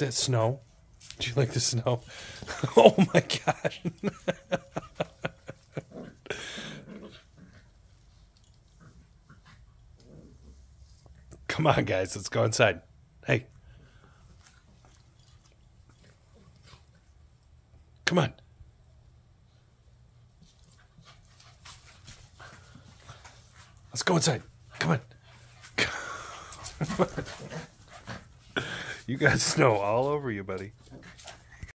that snow? Do you like the snow? Oh my gosh. Come on, guys. Let's go inside. Hey. Come on. Let's go inside. Come on. You got snow all over you, buddy.